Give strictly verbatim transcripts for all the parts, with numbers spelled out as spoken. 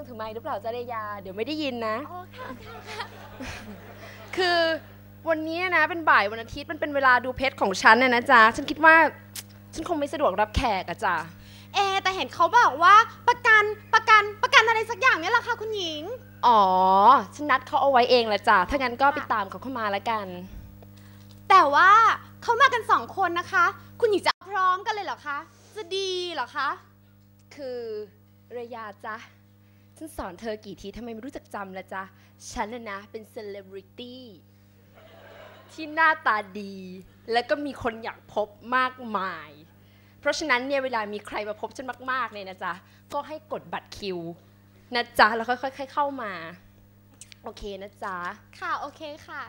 งถือไม้หรือเปล่าจ๊ะเรยาเดี๋ยวไม่ได้ยินนะอ๋อค่ะค่ะคือวันนี้นะเป็นบ่ายวันอาทิตย์มันเป็นเวลาดูเพชรของฉันน่ะนะจ๊ะฉันคิดว่าฉันคงไม่สะดวกรับแขกอะจ๊ะเอแต่เห็นเขาบอกว่าประกันประกันประกันอะไรสักอย่างเนี่ยแหละค่ะคุณหญิงอ๋อฉันนัดเขาเอาไว้เองละจ้ะถ้างั้นก็ไปตามเขาเข้ามาแล้วกันแต่ว่าเขามากันสองคนนะคะคุณหญิงจะพร้อมกันเลยเหรอคะจะดีเหรอคะคือเรยาจ๊ะฉันสอนเธอกี่ทีทำไมไม่รู้จักจำละจ๊ะฉันน่ะนะเป็นเซเลบริตี้ที่หน้าตาดีและก็มีคนอยากพบมากมายเพราะฉะนั้นเนี่ยเวลามีใครมาพบฉันมากๆเนี่ยนะจ๊ะก็ให้กดบัตรคิวนะจ๊ะแล้วค่อยๆเข้ามาโอเคนะจ๊ะค่ะโอเคค่ะ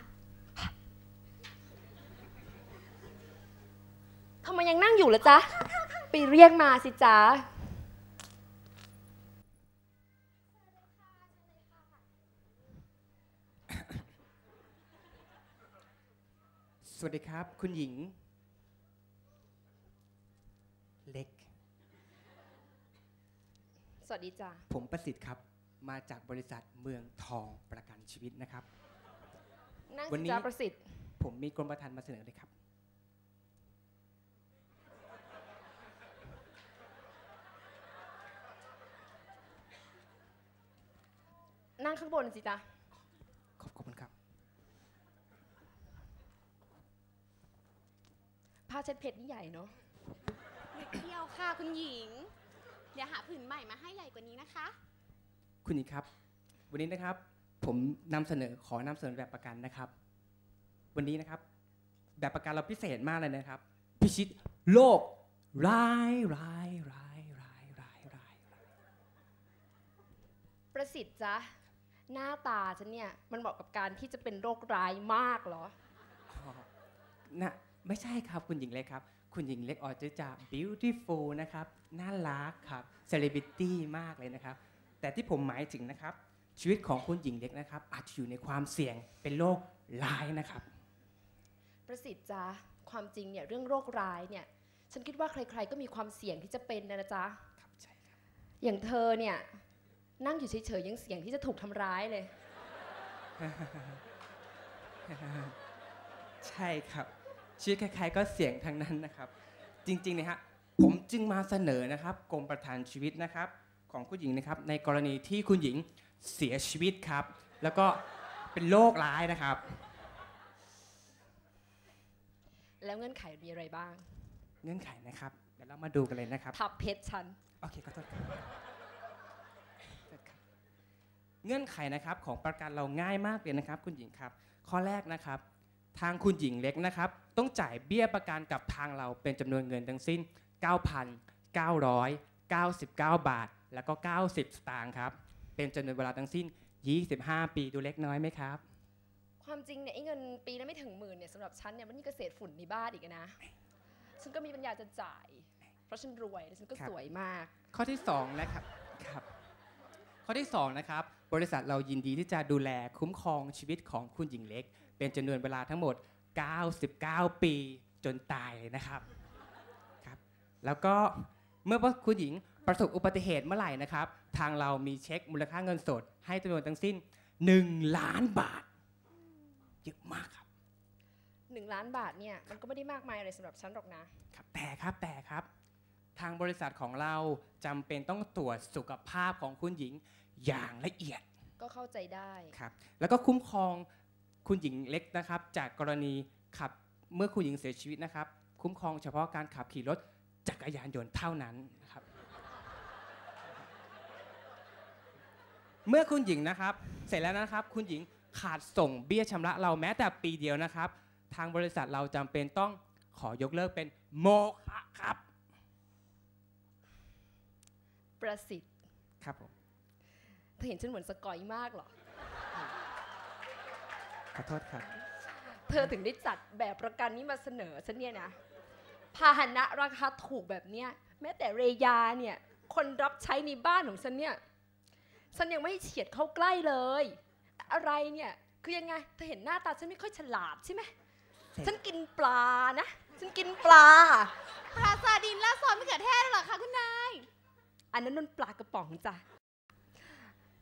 ทำไมยังนั่งอยู่ล่ะจ๊ะไปเรียกมาสิจ๊ะสวัสดีครับคุณหญิงเล็กสวัสดีจ้ะผมประสิทธิ์ครับมาจากบริษัทเมืองทองประกันชีวิตนะครับวันนี้ประสิทธิ์ผมมีกรมธรรม์มาเสนอเลยครับนั่งข้างบนสิจ๊ะขอบคุณครับผ้าเช็ดเพชรนี่ใหญ่เนาะเล็กเดียวค่ะคุณหญิงเดี๋ยวหาผืนใหม่มาให้ใหญ่กว่านี้นะคะคุณหญิงครับวันนี้นะครับผมนำเสนอขอนำเสนอแบบประกันนะครับวันนี้นะครับแบบประกันเราพิเศษมากเลยนะครับพิชิตโลกร้ายร้ายร้ายร้ายร้ายร้ายประสิทธิ์จ๊ะหน้าตาฉันเนี่ยมันเหมาะกับการที่จะเป็นโรคร้ายมากเหรอน่ะไม่ใช่ครับคุณหญิงเล็กครับคุณหญิงเล็กออกจะจะ beautiful นะครับน่ารักครับ celebrity มากเลยนะครับแต่ที่ผมหมายถึงนะครับชีวิตของคุณหญิงเล็กนะครับอาจจะอยู่ในความเสี่ยงเป็นโรคร้ายนะครับประสิทธิ์จ๊ะความจริงเนี่ยเรื่องโรคร้ายเนี่ยฉันคิดว่าใครๆก็มีความเสี่ยงที่จะเป็นนะจ๊ะครับใช่ครับอย่างเธอเนี่ยนั่งอยู่เฉยๆยังเสี่ยงที่จะถูกทำร้ายเลยใช่ครับชีวิตใครๆก็เสี่ยงทั้งนั้นนะครับจริงๆนะฮะผมจึงมาเสนอนะครับกรมประกันชีวิตนะครับของคุณหญิงนะครับในกรณีที่คุณหญิงเสียชีวิตครับแล้วก็เป็นโรคร้ายนะครับแล้วเงื่อนไขมีอะไรบ้างเงื่อนไขนะครับเดี๋ยวเรามาดูกันเลยนะครับทับเพชรฉันโอเคขอโทษเงื่อนไขนะครับของประกันเราง่ายมากเลยนะครับคุณหญิงครับข้อแรกนะครับทางคุณหญิงเล็กนะครับต้องจ่ายเบี้ยประกันกับทางเราเป็นจำนวนเงินทั้งสิ้น เก้าพันเก้าร้อยเก้าสิบเก้า บาทแล้วก็เก้าสิบสตางค์ครับเป็นจำนวนเวลาทั้งสิ้นยี่สิบห้าปีดูเล็กน้อยไหมครับความจริงเนี่ยไอ้เงินปีละไม่ถึงหมื่นเนี่ยสำหรับฉันเนี่ยมันนี่ก็เศษฝุ่นในบ้านอีกนะฉันก็มีปัญญาจะจ่ายเพราะฉันรวยและฉันก็สวยมากข้อที่สองนะครับครับข้อที่สองนะครับบริษัทเรายินดีที่จะดูแลคุ้มครองชีวิตของคุณหญิงเล็กเป็นจำนวนเวลาทั้งหมดเก้าสิบเก้าปีจนตายเลยนะครับครับแล้วก็เมื่อคุณหญิงประสบอุบัติเหตุเมื่อไหร่นะครับทางเรามีเช็คมูลค่าเงินสดให้จำนวนทั้งสิ้นหนึ่งล้านบาทเยอะมากครับหนึ่งล้านบาทเนี่ยมันก็ไม่ได้มากมายอะไรสำหรับฉันหรอกนะครับแต่ครับแต่ครับทางบริษัทของเราจำเป็นต้องตรวจสุขภาพของคุณหญิงอย่างละเอียดก็เข้าใจได้ครับแล้วก็คุ้มครองคุณหญิงเล็กนะครับจากกรณีขับเมื่อคุณหญิงเสียชีวิตนะครับคุ้มครองเฉพาะการขับขี่รถจักรยานยนต์เท่านั้นนะครับเมื่อคุณหญิงนะครับเสร็จแล้วนะครับคุณหญิงขาดส่งเบี้ยชำระเราแม้แต่ปีเดียวนะครับทางบริษัทเราจำเป็นต้องขอยกเลิกเป็นโมฆะครับประสิทธิ์ครับผมเธอเห็นฉันเหมือนสกอยมากหรอขอโทษครับเธอถึงได้จัดแบบประกันนี้มาเสนอฉันเนี่ยนะพาหนะราคาถูกแบบเนี้ยแม้แต่เรยาเนี่ยคนรับใช้ในบ้านของฉันเนี่ยฉันยังไม่เฉียดเข้าใกล้เลยอะไรเนี่ยคือยังไงเธอเห็นหน้าตาฉันไม่ค่อยฉลาดใช่ไหมฉันกินปลานะฉันกินปลาปลาซาดินและซอสมะเขือเทศเหรอคะคุณนายอันนั้นนั่นปลากระป๋องจ้ะ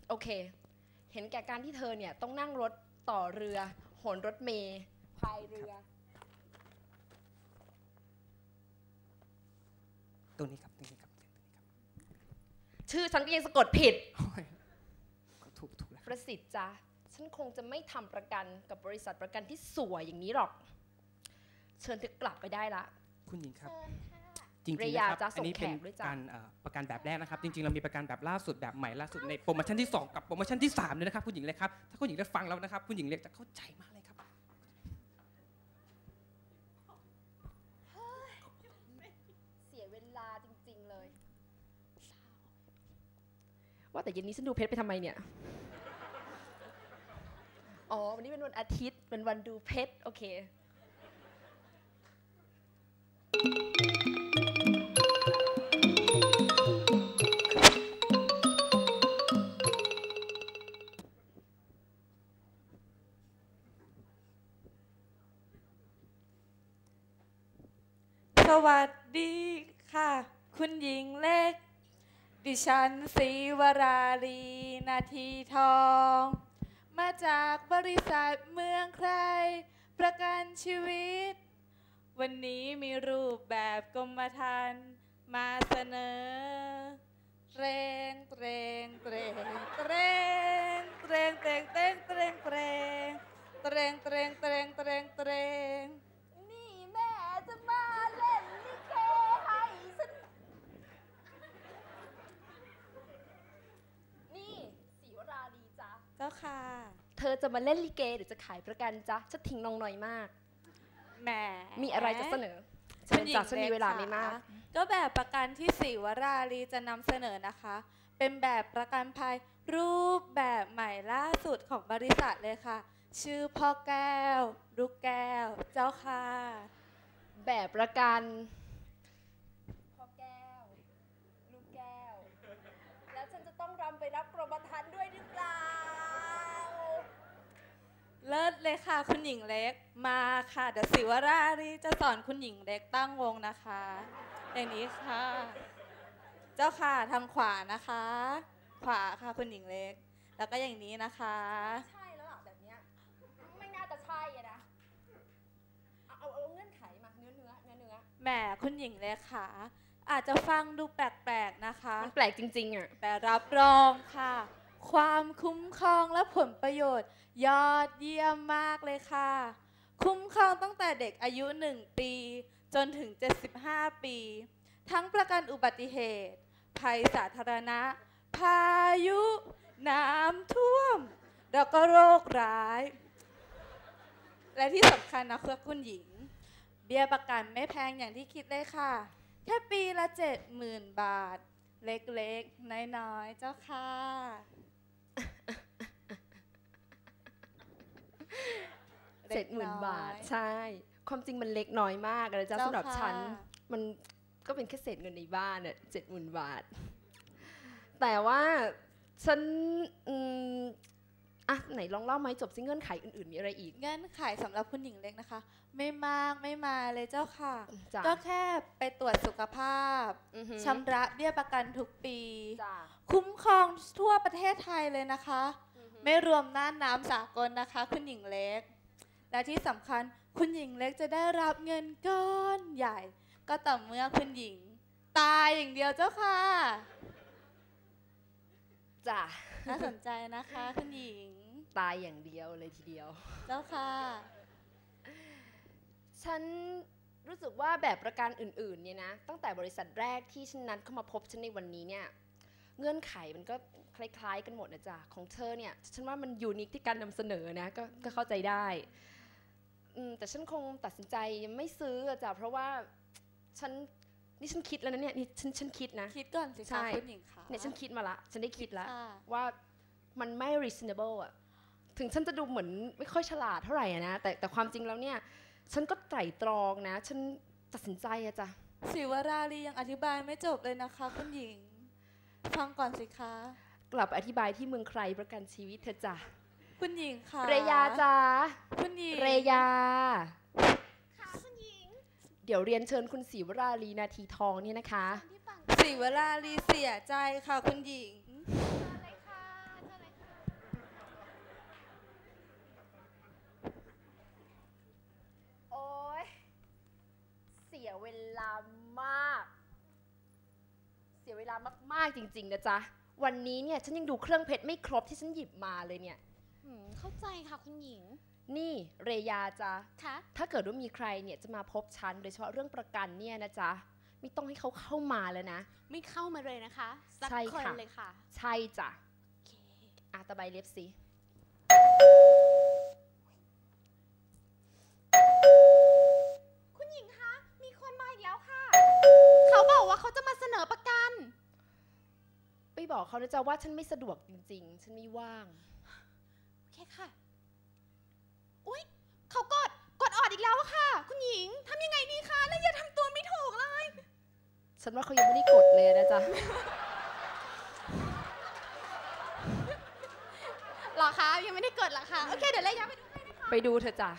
โอเค เห็นแก่การที่เธอเนี่ยต้องนั่งรถต่อเรือโหนรถเมล์พายเรือตรงนี้ครับตรงนี้ครับชื่อฉันก็ยังสะกดผิดถูกถูกแล้วประสิทธิ์จ้ะฉันคงจะไม่ทำประกันกับบริษัทประกันที่สวยอย่างนี้หรอก เชิญเธอกลับไปได้ละคุณหญิงครับเชิญค่ะจริงเรๆยานะครับจ๊ะอันนี้ส่งเป็นแขกด้วยจ้ะการเอ่อประกันแบบแรกนะครับ จริงๆ เรามีประกันแบบล่าสุดแบบใหม่ล่าสุดในโปรโมชั่นที่สองกับโปรโมชั่นที่สามเลยนะครับคุณหญิงเล็กครับถ้าคุณหญิงได้ฟังแล้วนะครับคุณหญิงเล็กจะเข้าใจมากเลยครับเสียเวลาจริงๆเลย ว่าแต่เย็นนี้ฉันดูเพชรไปทำไมเนี่ย อ๋อ วันนี้เป็นวันอาทิตย์ เป็นวันดูเพชร โอเคสวัสดีค่ะ คุณหญิงเล็ก ดิฉันศรีวราลีนาทีทอง มาจากบริษัทเมืองใคร ประกันชีวิต วันนี้มีรูปแบบกรมธรรม์มาเสนอเตรงเตรงเตรงเตรงเตรงเตรงเตรงเตรงเตรงเตรงเตรงเตรงเตรงเตรงนี่แม่จะมาเล่นลิเกให้ฉันนี่ศรีวราลีจ้ะเจ้าค่ะเธอจะมาเล่นลิเกหรือจะขายประกันจ๊ะฉันทิ้งน้องน้อยมากแหมมีอะไรจะเสนอคุเชิญณหญิจ้ะงฉันมีเวลาไม่มากคะก็แบบประกันที่ศรีวราลีจะนำเสนอนะคะ เป็นแบบประกันภัยรูปแบบใหม่ล่าสุดของบริษัทเลยค่ะ ชื่อพ่อแก้ว ลูกแก้ว เจ้าค่ะแบบประกันพ่อแก้ว ลูกแก้ว แล้วฉันจะต้องรำไปรับกรมธรรม์ด้วยหรือเปล่าเลิศเลยค่ะ คุณหญิงเล็กมาค่ะเดี๋ยวศรีวราลีจะสอนคุณหญิงเล็กตั้งวงนะคะ อย่างนี้ค่ะ เจ้าค่ะทางขวานะคะ ขวาค่ะคุณหญิงเล็ก แล้วก็อย่างนี้นะคะใช่แล้วล่ะแบบเนี้ยไม่น่าจะใช่อะนะเอาเอาเอาเงื่อนไขมาเนื้อเนื้อเนื้อเนื้อแหมคุณหญิงเล็กค่ะ อาจจะฟังดูแปลกๆนะคะมันแปลกจริงๆอ่ะแต่รับรองค่ะ ความคุ้มครองและผลประโยชน์ ยอดเยี่ยมมากเลยค่ะ คุ้มครองตั้งแต่เด็กอายุหนึ่งปีจนถึงเจ็ดสิบห้าปี ทั้งประกันอุบัติเหตุ ภัยสาธารณะ พายุ น้ำท่วม แล้วก็โรคร้าย และที่สำคัญนะคุณหญิง เบี้ยประกันไม่แพงอย่างที่คิดเลยค่ะ แค่ปีละเจ็ดหมื่นบาท เล็กๆ น้อยๆ เจ้าค่ะเจ็ดหมื่นบาท ใช่ ความจริงมันเล็กน้อยมากนะจ๊ะเจ้าสำหรับค่ะฉัน มันก็เป็นแค่เศษเงินในบ้านเนี่ยเจ็ดหมื่นบาท แต่ว่าฉันอืมอ่ะไหนลองเล่ามาให้จบซิเงื่อนไขอื่นๆมีอะไรอีกเงื่อนไขสำหรับคุณหญิงเล็กนะคะ ไม่มากไม่มาเลยเจ้าค่ะจ้ะก็แค่ไปตรวจสุขภาพอือหือชำระเบี้ยประกันทุกปีจ้ะคุ้มครองทั่วประเทศไทยเลยนะคะอือหือไม่รวมน่านน้ำสากลนะคะ คุณหญิงเล็ก และที่สำคัญคุณหญิงเล็กจะได้รับเงินก้อนใหญ่ ก็ต่อเมื่อคุณหญิง ตายอย่างเดียวเจ้าค่ะจ้ะน่าสนใจนะคะคุณหญิงตายอย่างเดียวเลยทีเดียวเจ้าค่ะฉันรู้สึกว่าแบบประกันอื่นๆเนี่ยนะ ตั้งแต่บริษัทแรกที่ฉันนัดเข้ามาพบฉันในวันนี้เนี่ย เงื่อนไขมันก็คล้ายๆกันหมดนะจ๊ะ ของเธอเนี่ย ฉันว่ามันยูนิคที่การนำเสนอนะ ก็ก็เข้าใจได้อืมแต่ฉันคงตัดสินใจไม่ซื้ออะจ้ะ เพราะว่าฉันนี่ฉันคิดแล้วนะเนี่ยนี่ฉันฉันคิดนะคิดก่อนสิใช่คะคุณหญิงค่ะเนี่ยฉันคิดมาละ ฉันได้คิดแล้วค่ะว่ามันไม่ reasonable อะถึงฉันจะดูเหมือนไม่ค่อยฉลาดเท่าไหร่อะนะ แต่แต่ความจริงแล้วเนี่ย ฉันก็ไตร่ตรองนะ ฉันตัดสินใจอะจ้ะศิวราลียังอธิบายไม่จบเลยนะคะคุณหญิง ฟังก่อนสิคะกลับไปอธิบายที่เมืองใครประกันชีวิตเธอจ้ะคุณหญิงค่ะเรยาจ้าคุณหญิงเรยา ค่ะคุณหญิง เดี๋ยวเรียนเชิญคุณศรีวราลีนาทีทองเนี่ยนะคะศิวราลีเสียใจค่ะคุณหญิงเลยค่ะเชิญยเวลามาก เสียเวลามากๆจริงๆนะจ๊ะวันนี้เนี่ยฉันยังดูเครื่องเพชรไม่ครบที่ฉันหยิบมาเลยเนี่ยอืมเข้าใจค่ะคุณหญิงนี่เรยาจ๊ะคะถ้าเกิดว่ามีใครเนี่ยจะมาพบฉันโดยเฉพาะเรื่องประกันเนี่ยนะจ๊ะไม่ต้องให้เขาเข้ามาแล้วนะไม่เข้ามาเลยนะคะสักใช่คนค่ะเลยค่ะใช่จ้ะโอเคอาตะใบเล็บสิคุณหญิงคะ มีคนมาอีกแล้วค่ะ เขาบอกว่าเขาจะมาเสนอประกันไปบอกเขานะจ๊ะว่าฉันไม่สะดวกจริงๆ ฉันไม่ว่างโอเคค่ะ อุ๊ย เขากด กดออดอีกแล้วอะค่ะ คุณหญิง ทำยังไงดีคะ แล้วอย่าทำตัวไม่ถูกเลยฉันว่าเขายังไม่ได้กดเลยนะจ๊ะหรอคะ ยังไม่ได้กดหรอคะ โอเค เดี๋ยวเลยย้ายไปดูให้นะคะไปดูเถอะจ้ะ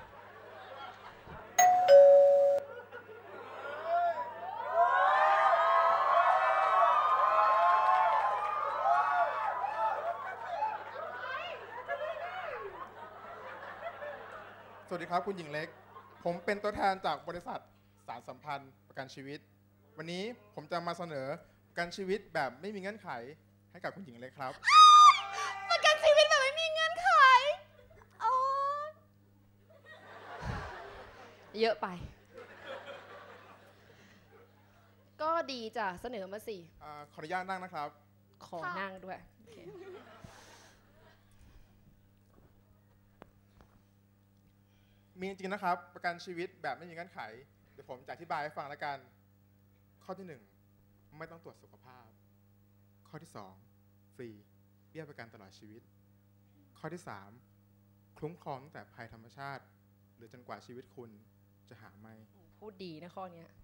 สวัสดีครับคุณหญิงเล็ก ผมเป็นตัวแทนจากบริษัทสารสัมพันธ์ประกันชีวิต วันนี้ผมจะมาเสนอประกันชีวิตแบบไม่มีเงื่อนไขให้กับคุณหญิงเล็กครับประกันชีวิตแบบไม่มีเงื่อนไขโอ้ยเยอะไป ก็ดีจ้ะ เสนอมาสิอาขออนุญาตนั่งนะครับขอนั่งด้วยโอเคมีจริงๆนะครับ ประกันชีวิตแบบไม่มีเงื่อนไข เดี๋ยวผมจะอธิบายให้ฟังแล้วกัน ข้อที่หนึ่งไม่ต้องตรวจสุขภาพ ข้อที่สองฟรีเบี้ยประกันตลอดชีวิต ข้อที่สามคุ้มครองตั้งแต่ภัยธรรมชาติ หรือจนกว่าชีวิตคุณจะหาไม่พูดดีนะข้อเนี้ย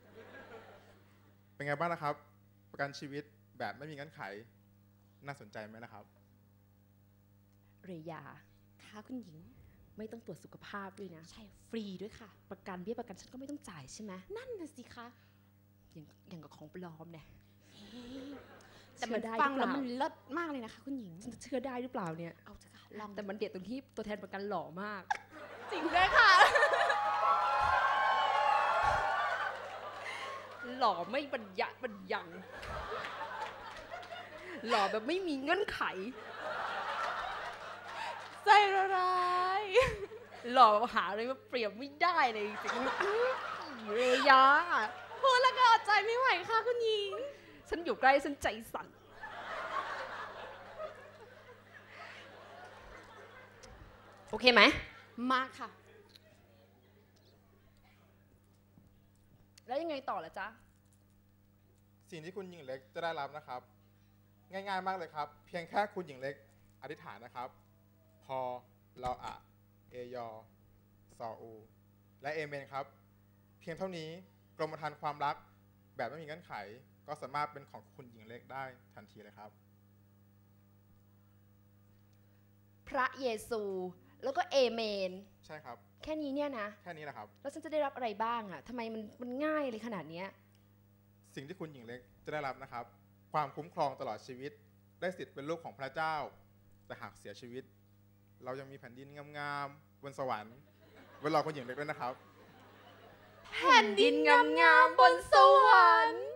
เป็นไงบ้างนะครับ ประกันชีวิตแบบไม่มีเงื่อนไข น่าสนใจไหมนะครับเรยาค่ะคุณหญิงไม่ต้องตรวจสุขภาพด้วยนะใช่ ฟรีด้วยค่ะประกันเบี้ยประกันฉันก็ไม่ต้องจ่ายใช่ไหมนั่นน่ะสิคะอย่างอย่างกับของปลอมเนี่ยแต่มันเชื่อได้ฟังหรือแล้วเปล่ามันเลิศมากเลยนะคะคุณหญิงฉันจะเชื่อได้หรือเปล่าเนี่ยเอาเถอะค่ะ ลองแต่มันเด็ดตรงที่ตัวแทนประกันหล่อมากจริงด้วยค่ะหล่อไม่บรรยะบรรยัง หล่อแบบไม่มีเงื่อนไขใจละลายหล่อแบบหาอะไรมาเปรียบไม่ได้เลยจริงๆเรยาพูดแล้วก็อดใจไม่ไหวค่ะคุณหญิงฉันอยู่ใกล้ฉันใจสั่น โอเคไหมมากค่ะแล้วยังไงต่อละจ๊ะสิ่งที่คุณหญิงเล็กจะได้รับนะครับ ง่ายๆมากเลยครับ เพียงแค่คุณหญิงเล็กอธิษฐานนะครับ พอเราอะเอยอซออูและเอเมนครับ เพียงเท่านี้กรมธรรม์ความรักแบบไม่มีเงื่อนไข ก็สามารถเป็นของคุณหญิงเล็กได้ทันทีเลยครับพระเยซู แล้วก็เอเมนใช่ครับแค่นี้เนี่ยนะแค่นี้แหละครับแล้วฉันจะได้รับอะไรบ้างอะทำไมมันมันง่ายเลยขนาดเนี้ยสิ่งที่คุณหญิงเล็กจะได้รับนะครับ ความคุ้มครองตลอดชีวิต ได้สิทธิ์เป็นลูกของพระเจ้า แต่หากเสียชีวิต เรายังมีแผ่นดินงามๆบนสวรรค์ไว้รอคุณหญิงเล็กด้วยนะครับแผ่นดินงามๆบนสวรรค์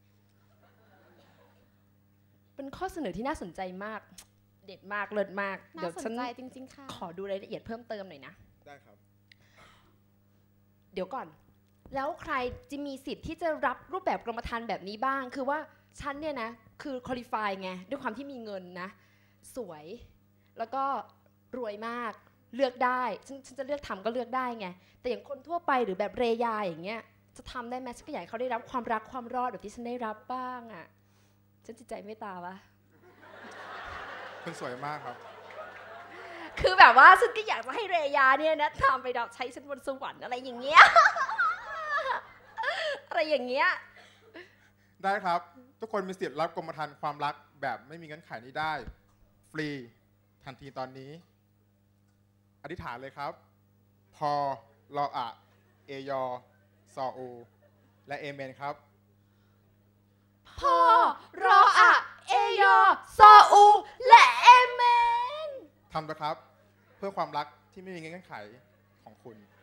เป็นข้อเสนอที่น่าสนใจมาก เด็ดมาก เลิศมาก เดี๋ยวน่าสฉันนใจจริงๆค่ะขอดูรายละเอียดเพิ่มเติมหน่อยนะได้ครับเดี๋ยวก่อน แล้วใครจะมีสิทธิ์ที่จะรับรูปแบบกรมธรรม์แบบนี้บ้าง คือว่าฉันเนี่ยนะ คือคุริฟายไง ด้วยความที่มีเงินนะ สวย แล้วก็รวยมาก เลือกได้ ฉันฉันจะเลือกทำก็เลือกได้ไง แต่อย่างคนทั่วไปหรือแบบเรยาอย่างเงี้ย จะทำได้ไหมฉันก็อยากให้เขาได้รับความรักความรอดแบบที่ฉันได้รับบ้างอ่ะ ฉันจิตใจไม่ตาวะคุณสวยมากครับคือแบบว่าฉันก็อยากจะให้เรยาเนี่ยนะทำไปดอกใช้ฉันบนสวรรค์อะไรอย่างเงี้ย อะไรอย่างเงี้ยได้ครับ ทุกคนมีสิทธิ์รับกรมธรรม์ความรักแบบไม่มีเงื่อนไขนี้ได้ ฟรี ทันทีตอนนี้ อธิษฐานเลยครับ พอรออะเอยอซออูและเอเมนครับพ่อ รออะเอยอซออู และเอเมนทำนะครับ เพื่อความรักที่ไม่มีเงื่อนไขของคุณ